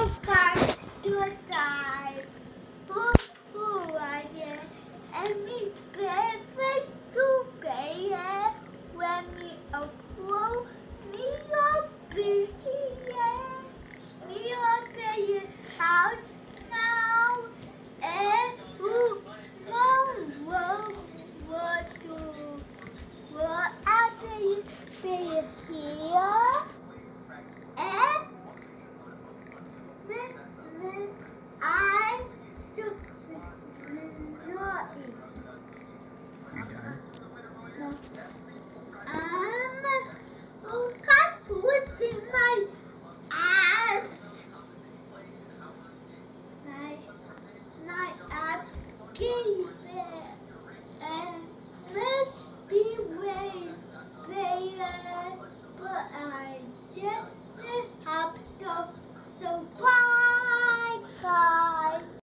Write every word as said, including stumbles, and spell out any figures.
back to a time. Who, who are you? And me, perfect.